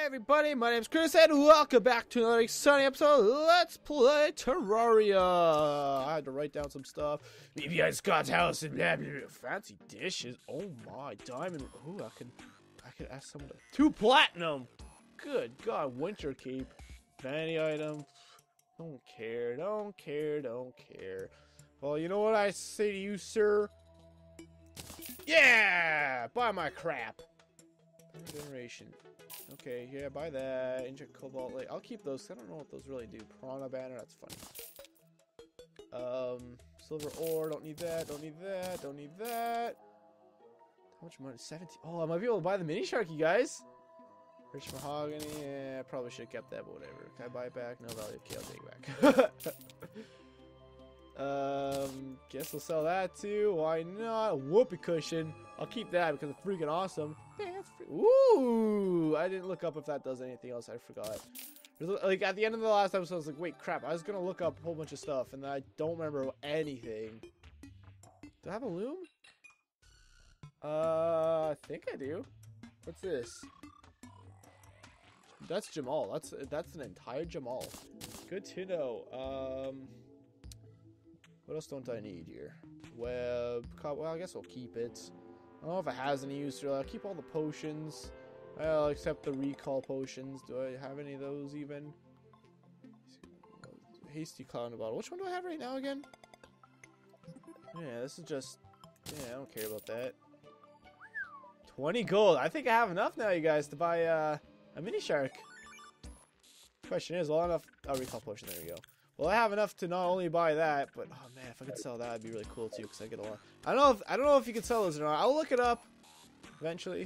everybody, my name's Chris and welcome back to another exciting episode. Let's play Terraria. I had to write down some stuff. Maybe Scott's house and fancy dishes. Oh my, diamond. Ooh, I could ask someone to 2 platinum. Good God, winter cape. Vanity item. Don't care. Well, you know what I say to you, sir? Yeah, buy my crap. Generation. Okay, yeah, buy that. Inject cobalt. Like, I'll keep those. I don't know what those really do. Piranha banner. That's funny. Silver ore. Don't need that. Don't need that. How much money? 17. Oh, I might be able to buy the mini shark, you guys. Rich mahogany. Yeah, I probably should have kept that, but whatever. Can I buy it back? No value. Okay, I'll take it back. Guess we'll sell that too. Why not? Whoopee cushion. I'll keep that because it's freaking awesome. Yeah, it's ooh! I didn't look up if that does anything else. I forgot. Like at the end of the last episode, I was like, wait, crap! I was gonna look up a whole bunch of stuff, and I don't remember anything. Do I have a loom? I think I do. What's this? That's Jamal. That's an entire Jamal. Good to know. What else don't I need here? Web. Well, I guess I'll keep it. I don't know if it has any use. I'll keep all the potions. Well, except the recall potions. Do I have any of those even? Hasty cloud bottle. Which one do I have right now again? Yeah, this is just... Yeah, I don't care about that. 20 gold. I think I have enough now, you guys, to buy a mini shark. Question is, well, enough... Oh, recall potion. There we go. Well, I have enough to not only buy that, but oh man, if I could sell that, it'd be really cool too, because I get a lot. I don't know if you can sell those or not. I'll look it up eventually.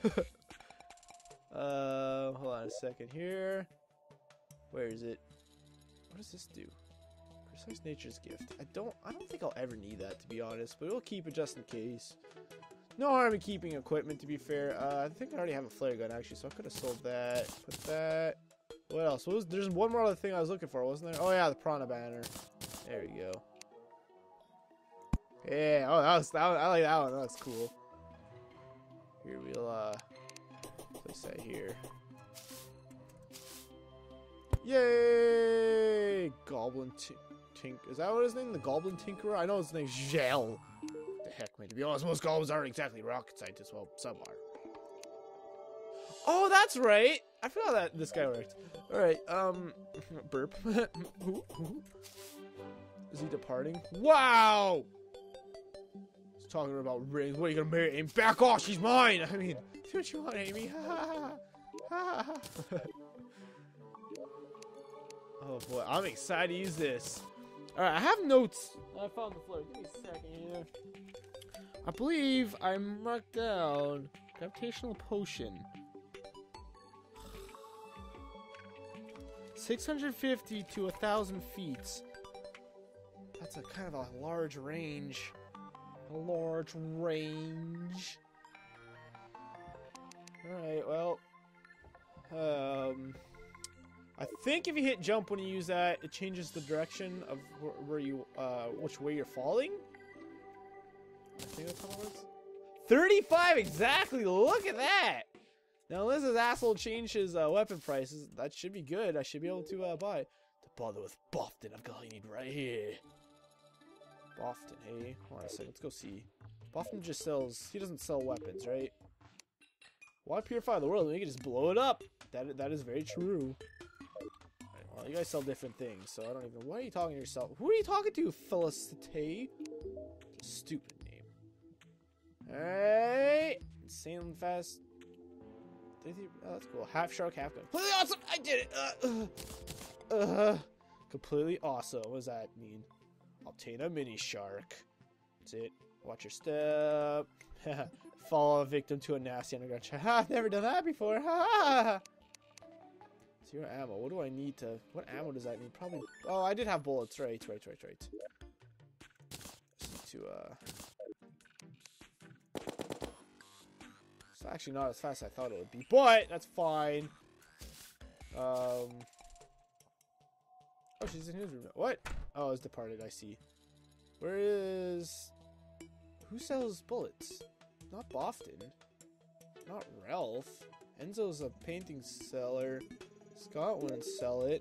Hold on a second here. Where is it? What does this do? Precise Nature's Gift. I don't think I'll ever need that, to be honest, but we'll keep it just in case. No harm in keeping equipment, to be fair. I think I already have a flare gun actually, so I could have sold that. Put that. What else? There's one more other thing I was looking for, wasn't there? Oh yeah, the piranha banner. There we go. Yeah. Oh, I like that one. That was cool. Here we'll place that here. Yay! Goblin Tink. Is that what his name? The Goblin Tinkerer? I know his name's Gel. What the heck, man? To be honest, most goblins aren't exactly rocket scientists. Well, some are. Oh, that's right. I forgot that this guy worked. Alright, burp. Is he departing? Wow! He's talking about rings. What are you gonna marry? Amy? Back off, she's mine! I mean, do what you want, Amy. Oh boy, I'm excited to use this. Alright, I have notes. I found the floor. Give me a second here. I believe I marked down gravitational potion. 650 to 1,000 feet. That's a kind of a large range. Alright, well. I think if you hit jump when you use that, it changes the direction of where you, which way you're falling. I think that's how it works. 35 exactly! Look at that! Now, unless this asshole changed his weapon prices, that should be good. I should be able to buy. To bother with Bofton, I've got all you need right here. Bofton, hey. Hold on a second, let's go see. Bofton just sells, he doesn't sell weapons, right? Why purify the world? We can just blow it up. That is very true. Right, well, you guys sell different things, so I don't even, why are you talking to yourself? Who are you talking to, Felicite? Stupid name. Alright. Insanely fast. Oh, that's cool. Half shark, half gun. Completely awesome! I did it! Completely awesome. What does that mean? Obtain a mini shark. That's it. Watch your step. Fall a victim to a nasty underground shark. I've never done that before. Zero ammo. What do I need to... What ammo does that need? Probably... Oh, I did have bullets. Right. Just need to, It's actually not as fast as I thought it would be, but that's fine. Oh, she's in his room. What? Oh, it's departed. I see. Where is... Who sells bullets? Not Bofton. Not Ralph. Enzo's a painting seller. Scott wouldn't sell it.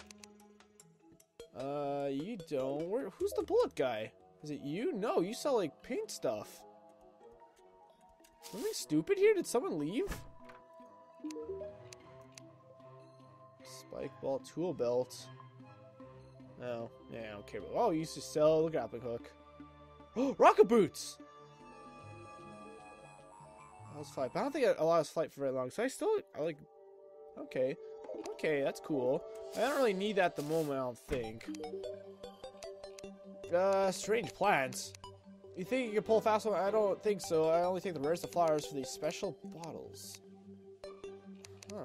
You don't. Who's the bullet guy? Is it you? No, you sell like paint stuff. Something stupid here? Did someone leave? Spike ball, tool belt. No, yeah, I don't care. Oh, you used to sell the grappling hook. Oh, rocket boots! Allows flight, but I don't think it allows flight for very long. So I like. Okay, okay, that's cool. I don't really need that at the moment. I don't think. Strange plants. You think you can pull fast one? I don't think so. I only take the rarest of flowers for these special bottles. Huh.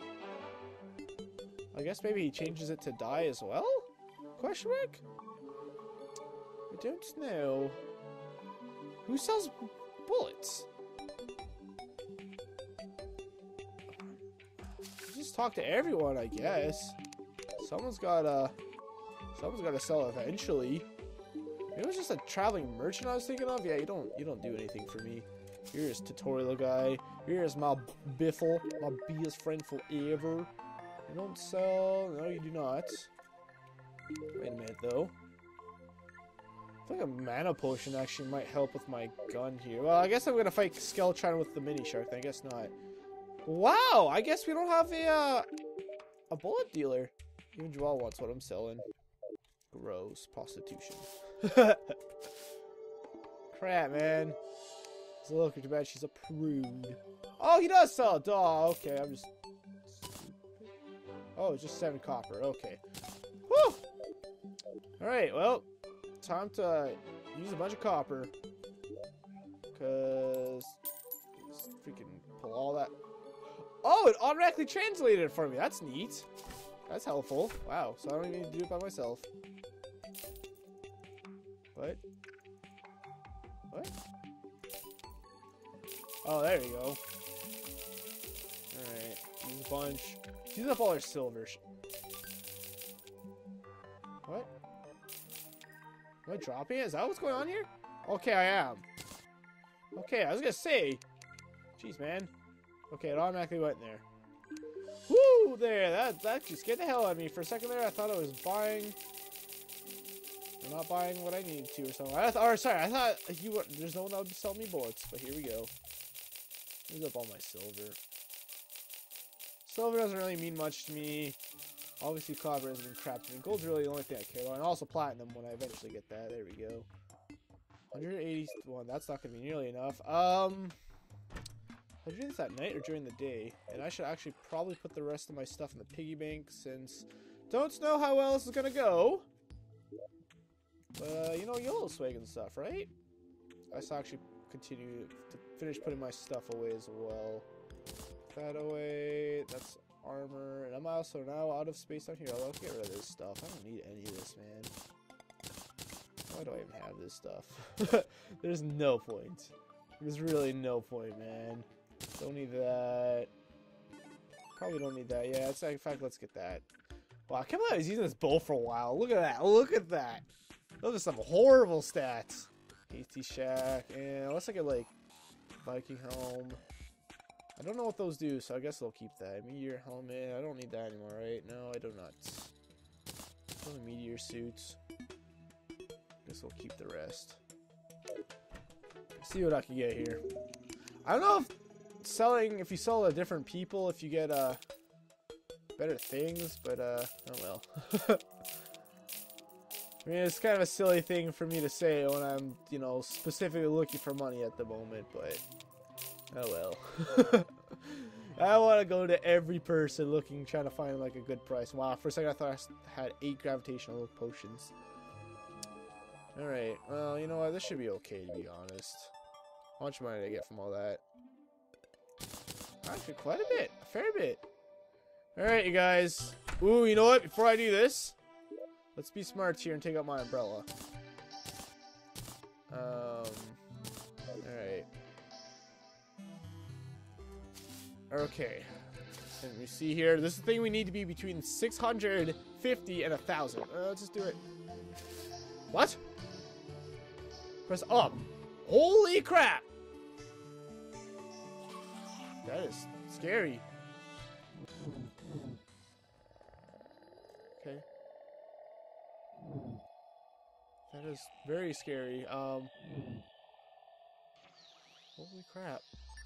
I guess maybe he changes it to dye as well? Question mark? I don't know. Who sells bullets? Just talk to everyone, I guess. Someone's gotta sell eventually. Maybe it was just a traveling merchant I was thinking of. Yeah, you don't do anything for me. Here's tutorial guy. Here's my biffle, my biggest friend forever. You don't sell. No, you do not. Wait a minute, though. I feel like a mana potion actually might help with my gun here. Well, I guess I'm gonna fight Skeletron with the mini shark. I guess not. Wow, I guess we don't have a bullet dealer. Even Joel wants what I'm selling. Gross prostitution. Crap, man. It's a little too bad she's a prude. Oh, he does sell a doll. Okay, I'm just. Oh, it's just 7 copper. Okay. Woo! Alright, well, time to use a bunch of copper. Because. Freaking pull all that. Oh, it automatically translated it for me. That's neat. That's helpful. Wow, so I don't even need to do it by myself. What? What? Oh, there we go. Alright, use a bunch. Use up all our silver. What? Am I dropping it? Is that what's going on here? Okay, I am. Okay, I was gonna say. Jeez, man. Okay, it automatically went there. Woo! There, that actually scared the hell out of me. For a second there, I thought I was buying. I'm not buying what I needed to or something. I thought you were, there's no one that would sell me bullets, but here we go. Use up all my silver. Silver doesn't really mean much to me. Obviously, copper hasn't been crap to me. Gold's really the only thing I care about, and also platinum when I eventually get that. There we go. 181. That's not gonna be nearly enough. I do this at night or during the day, and I should actually probably put the rest of my stuff in the piggy bank since don't know how well this is gonna go. But you know, YOLO swag and stuff, right? I should actually continue to finish putting my stuff away as well. That away. That's armor, and I'm also now out of space down here. I'll get rid of this stuff. I don't need any of this, man. Why do I even have this stuff? There's no point. There's really no point, man. Don't need that. Probably don't need that. Yeah, in fact, let's get that. Wow, I can't believe I was using this bow for a while. Look at that. Look at that. Those are some horrible stats. Hasty Shack. And unless I get, like, Viking Helm. I don't know what those do, so I guess I'll keep that. Meteor Helmet. I don't need that anymore, right? No, I do not. Those are meteor suits. Guess we'll keep the rest. See what I can get here. I don't know if you sell to different people, if you get better things, but oh well. I mean, it's kind of a silly thing for me to say when I'm, you know, specifically looking for money at the moment, but oh well. I want to go to every person trying to find like a good price. Wow, for a second I thought I had 8 gravitational potions. Alright, well, you know what, this should be okay, to be honest. How much money did I get from all that? Actually, quite a bit. A fair bit. Alright, you guys. Ooh, you know what? Before I do this, let's be smart here and take out my umbrella. Alright. Okay. And we see here, this is the thing we need to be between 650 and 1,000. Let's just do it. What? Press up. Holy crap! That is scary. Okay. That is very scary. Holy crap.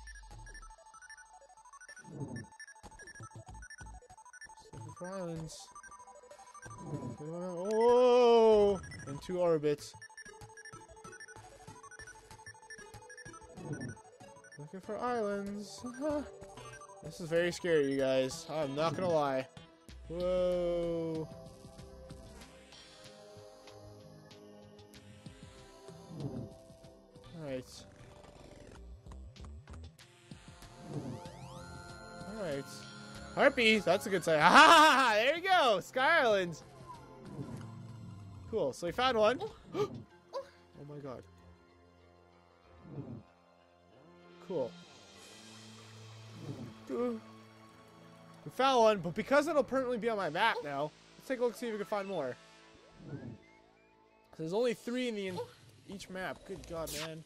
Looking for islands. Oh! And 2 orbits. Looking for islands. This is very scary, you guys. I'm not gonna lie. Whoa. Alright. Alright. Harpies, that's a good sign. Ah, there you go! Sky Island! Cool, so we found one. Oh my god. Cool. We found one, but because it'll permanently be on my map now, let's take a look see if we can find more. There's only 3 in each map. Good god, man.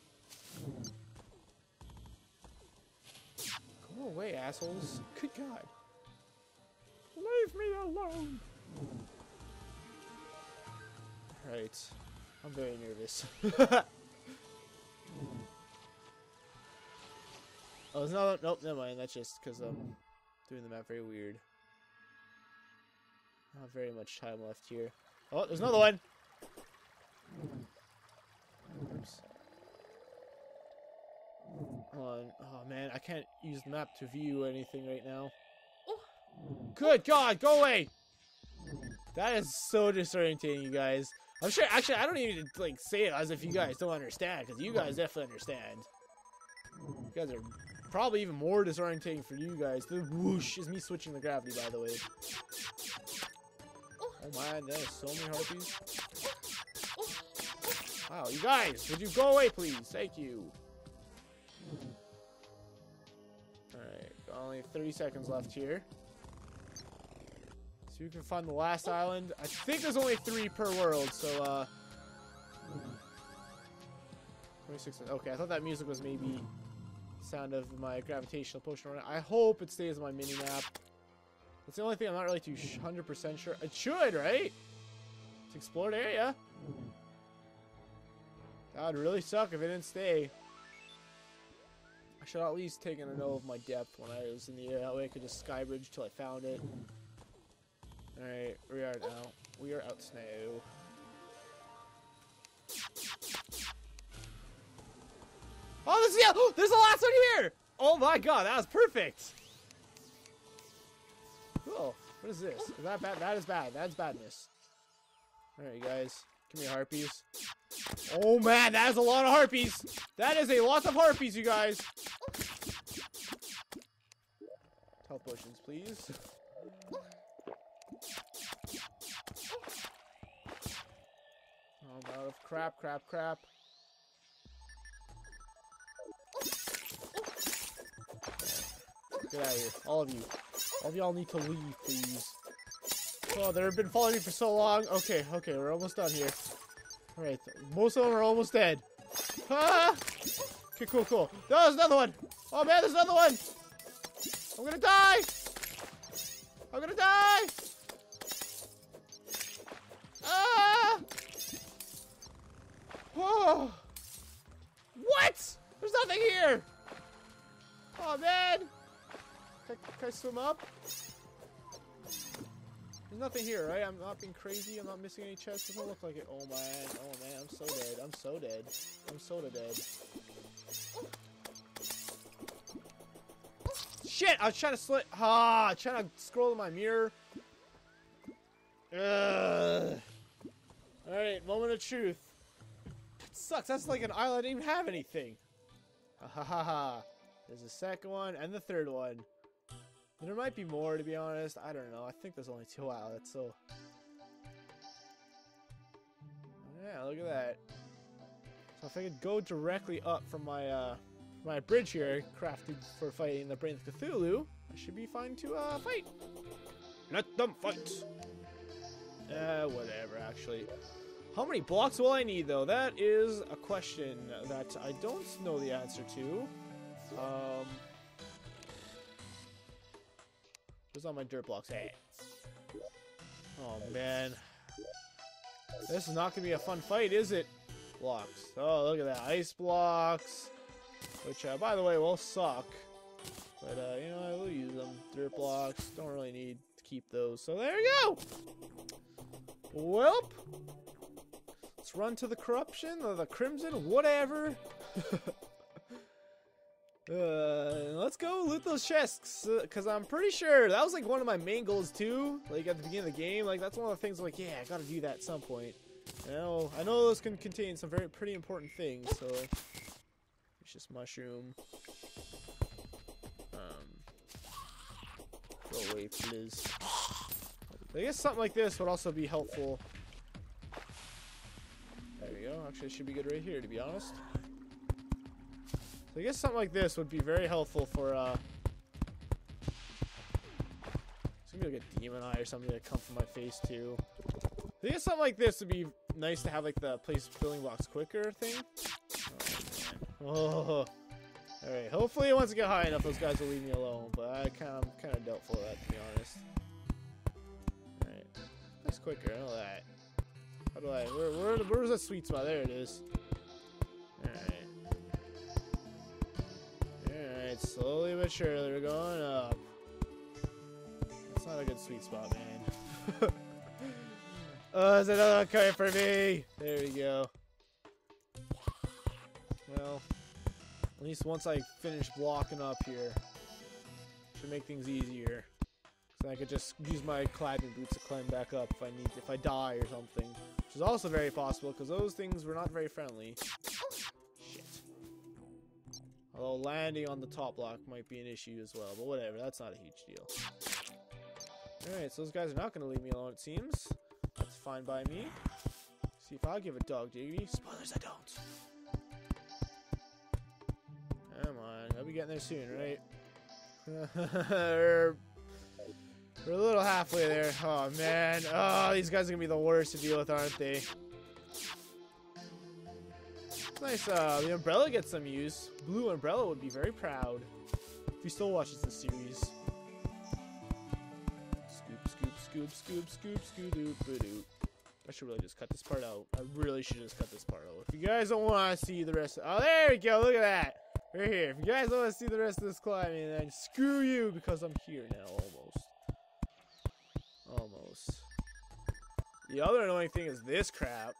Go away, assholes. Good god. Leave me alone. Alright. I'm very nervous. Oh, there's another. Nope, never mind. That's just because I'm doing the map very weird. Not very much time left here. Oh, there's another one! Oops. Hold on. Oh man, I can't use the map to view anything right now. Good God, go away! That is so disorientating, you guys. I'm sure, actually, I don't even like say it as if you guys don't understand, because you guys definitely understand. You guys are probably even more disorientating for you guys. The whoosh is me switching the gravity, by the way. Oh man, there's so many harpies. Wow, you guys, would you go away, please? Thank you. Alright, only 30 seconds left here. So you can find the last island. I think there's only 3 per world, so 26. Okay, I thought that music was maybe sound of my gravitational potion running. I hope it stays on my mini map. That's the only thing I'm not really too 100% sure. It should, right? It's explored area. That would really suck if it didn't stay. I should at least take a note of my depth when I was in the air. That way I could just skybridge till I found it. Alright, we are now. We are out snow. Oh, this is, yeah, there's the last one here! Oh my god, that was perfect! Cool. What is this? Is that bad? That is bad. That's badness. Alright, guys. Give me harpies. Oh man, that is a lot of harpies! That is a lot of harpies, you guys! Health potions, please. Oh, I'm out of crap. Get out of here. All of you. All of y'all need to leave, please. Oh, they've been following me for so long. Okay, we're almost done here. Alright, most of them are almost dead. Ah! Okay, cool. There's another one! Oh man, there's another one! I'm gonna die! Ah! Whoa! What? There's nothing here! Oh man! Can I swim up? There's nothing here, right? I'm not being crazy. I'm not missing any chests. Doesn't look like it. Oh man, I'm so dead. I'm so dead. Shit! I was trying to trying to scroll in my mirror. Ugh. Alright, moment of truth. That sucks. That's like an island that didn't even have anything. Ha. There's a second one and the third one. There might be more, to be honest. I don't know. I think there's only 2 outlets, so. Yeah, look at that. So if I could go directly up from my my bridge here, crafted for fighting the Brain of Cthulhu, I should be fine to fight. Let them fight. Whatever. Actually, how many blocks will I need though? That is a question that I don't know the answer to. What's on my dirt blocks? Hey. Oh, man. This is not going to be a fun fight, is it? Blocks. Oh, look at that. Ice blocks. Which, by the way, will suck. But, you know, I will use them. Dirt blocks. Don't really need to keep those. So, there you go. Welp. Let's run to the corruption or the crimson, whatever. Let's go loot those chests, because I'm pretty sure that was like one of my main goals too. Like at the beginning of the game, like that's one of the things I'm like, yeah, I gotta do that at some point. I know those can contain some pretty important things. So it's just mushroom. Throw away, please. I guess something like this would also be helpful. There we go. Actually, it should be good right here, to be honest. So I guess something like this would be very helpful for, it's gonna be like a demon eye or something that come from my face, too. I guess something like this would be nice to have, like, the place building blocks quicker thing. Oh, man. Oh. Alright, hopefully once I get high enough, those guys will leave me alone, but I'm kind of doubtful of that, to be honest. Alright. That's quicker, I know that. How do I... Where's that sweet spot? There it is. Alright. Alright, slowly but surely we're going up. That's not a good sweet spot, man. Oh, there's another one coming for me! There we go. Well, at least once I finish blocking up here, should make things easier. So I could just use my climbing boots to climb back up if I die or something. Which is also very possible, because those things were not very friendly. Shit. Although landing on the top block might be an issue as well, but whatever, that's not a huge deal. Alright, so those guys are not going to leave me alone, it seems. That's fine by me. See if I give a dog diggity. Spoilers, I don't. Come on, I'll be getting there soon, right? We're a little halfway there. Oh, man. Oh, these guys are going to be the worst to deal with, aren't they? It's nice. The umbrella gets some use. Blue Umbrella would be very proud if he still watches this series. Scoop, scoop, scoop, scoop, doop, doop. I should really just cut this part out. I really should just cut this part out. If you guys don't want to see the rest of... Oh, there we go. Look at that. Right here. If you guys don't want to see the rest of this climbing, then screw you, because I'm here now, almost. The other annoying thing is this crap.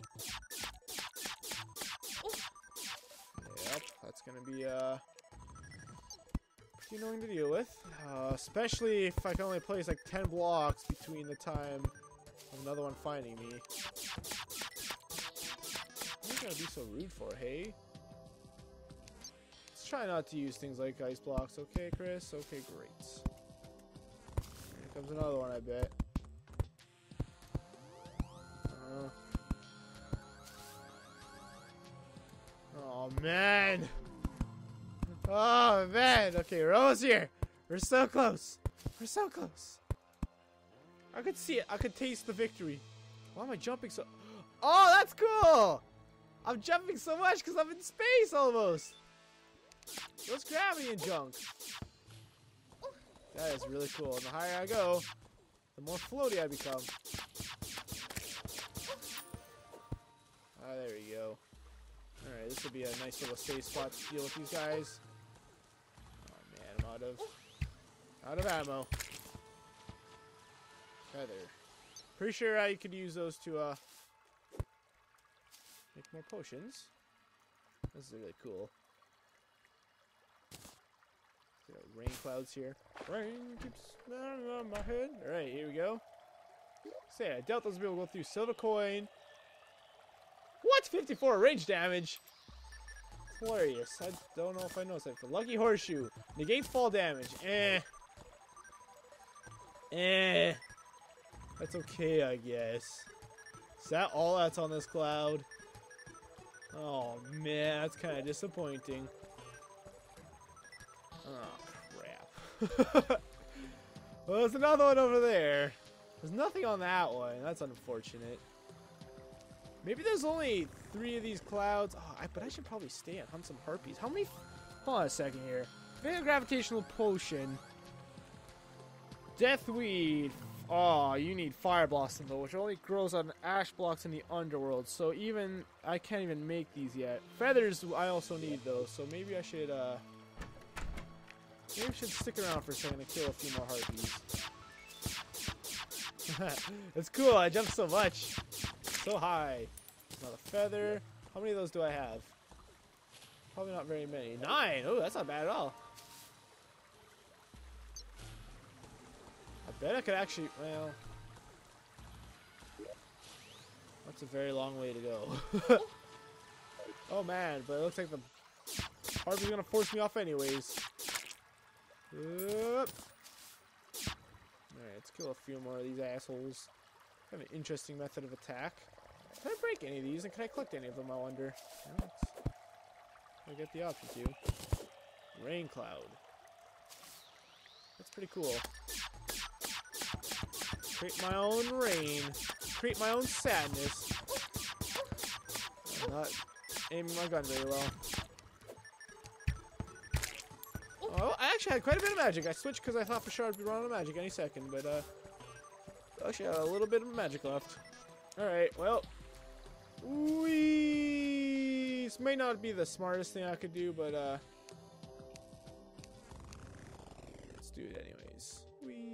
Yep, that's going to be, pretty annoying to deal with. Especially if I can only place like 10 blocks between the time of another one finding me. What are you gonna be so rude for, hey? Let's try not to use things like ice blocks, okay, Chris? Okay, great. Here comes another one, I bet. Oh, man! Oh, man! Okay, we're almost here! We're so close! We're so close! I could see it. I could taste the victory. Why am I jumping so... Oh, that's cool! I'm jumping so much because I'm in space almost! What's gravity and junk? That is really cool. And the higher I go, the more floaty I become. Ah, there we go. Alright, this would be a nice little safe spot to deal with these guys. Oh man, I'm out of ammo. Right there. Pretty sure you could use those to make more potions. This is really cool. Rain clouds here. Rain keeps down on my head. Alright, here we go. Say, I doubt those will be able to go through. Silver coin. What? 54 range damage? Hilarious. I don't know if I noticed that. Lucky horseshoe. Negates fall damage. That's okay, I guess. Is that all that's on this cloud? Oh, man. That's kind of disappointing. Oh, crap. Well, there's another one over there. There's nothing on that one. That's unfortunate. Maybe there's only 3 of these clouds. Oh, but I should probably stay and hunt some harpies. How many? Hold on a second here. Fatal gravitational potion. Deathweed. Oh, you need fire blossom though, which only grows on ash blocks in the underworld. So even I can't even make these yet. Feathers I also need though, so maybe I should stick around for a second to kill a few more harpies. It's cool. I jumped so much, so high. Another feather. How many of those do I have? Probably not very many. 9. Oh, that's not bad at all. I bet I could actually, well, that's a very long way to go. Oh man, but it looks like the harpy's gonna force me off anyways. Alright, let's kill a few more of these assholes. Kind of an interesting method of attack. Can I break any of these, and can I collect any of them, I wonder? I get the option to. Rain cloud. That's pretty cool. Create my own rain. Create my own sadness. I'm not aiming my gun very well. Oh, I actually had quite a bit of magic. I switched because I thought for sure I'd be running out of magic any second, but actually had a little bit of magic left. Alright, well. Whee! This may not be the smartest thing I could do, but let's do it anyways. Whee!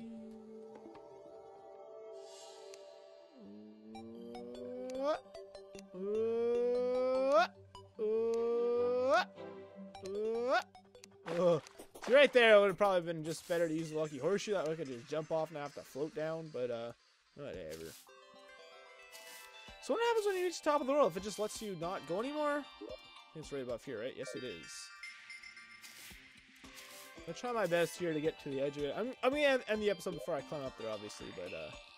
See, right there, it would have probably been just better to use the lucky horseshoe. That way I could just jump off and I have to float down, but whatever. So what happens when you reach the top of the world? If it just lets you not go anymore? I think it's right above here, right? Yes, it is. I'll try my best here to get to the edge of it. I'm gonna end the episode before I climb up there, obviously, but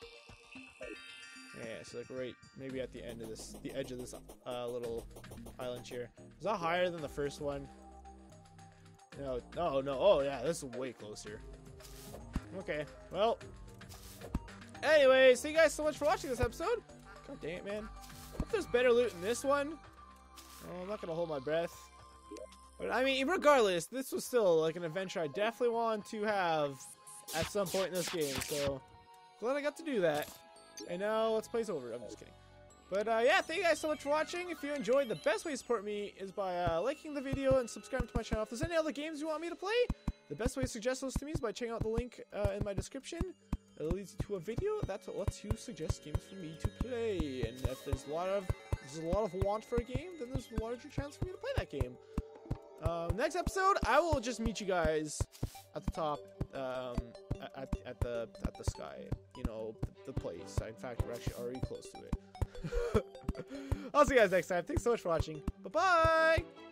yeah, so like right, maybe at the end of this, the edge of this little island here. Is that higher than the first one? No, no, no. Oh yeah, this is way closer. Okay, well. Anyways, thank you guys so much for watching this episode. God dang it, man. Hope there's better loot in this one. Oh, I'm not gonna hold my breath. But I mean, regardless, this was still like an adventure I definitely want to have at some point in this game. So glad I got to do that. And now let's play's over. I'm just kidding. But yeah, thank you guys so much for watching. If you enjoyed, the best way to support me is by liking the video and subscribing to my channel. If there's any other games you want me to play, the best way to suggest those to me is by checking out the link in my description. It leads to a video that lets you suggest games for me to play. And if there's a lot of want for a game, then there's a larger chance for me to play that game. Next episode, I will just meet you guys at the top, at the sky. You know, the place. In fact, we're actually already close to it. I'll see you guys next time. Thanks so much for watching. Bye bye.